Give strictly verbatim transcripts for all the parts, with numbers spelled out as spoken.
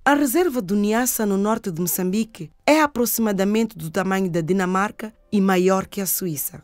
A reserva do Niassa, no norte de Moçambique, é aproximadamente do tamanho da Dinamarca e maior que a Suíça.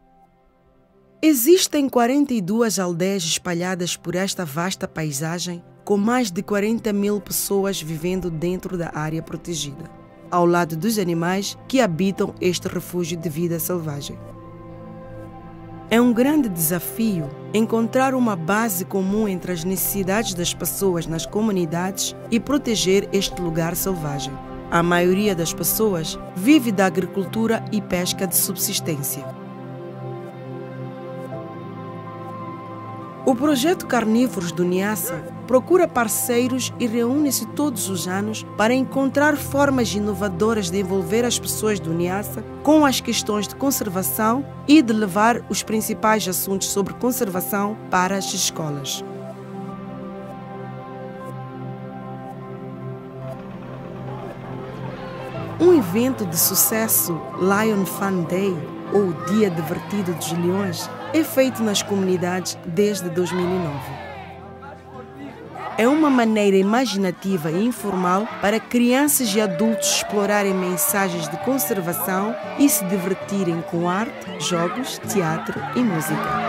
Existem quarenta e duas aldeias espalhadas por esta vasta paisagem, com mais de quarenta mil pessoas vivendo dentro da área protegida, ao lado dos animais que habitam este refúgio de vida selvagem. É um grande desafio encontrar uma base comum entre as necessidades das pessoas nas comunidades e proteger este lugar selvagem. A maioria das pessoas vive da agricultura e pesca de subsistência. O projeto Carnívoros do Niassa procura parceiros e reúne-se todos os anos para encontrar formas inovadoras de envolver as pessoas do Niassa com as questões de conservação e de levar os principais assuntos sobre conservação para as escolas. Um evento de sucesso, Lion Fun Day, ou Dia Divertido dos Leões, é feito nas comunidades desde dois mil e nove. É uma maneira imaginativa e informal para crianças e adultos explorarem mensagens de conservação e se divertirem com arte, jogos, teatro e música.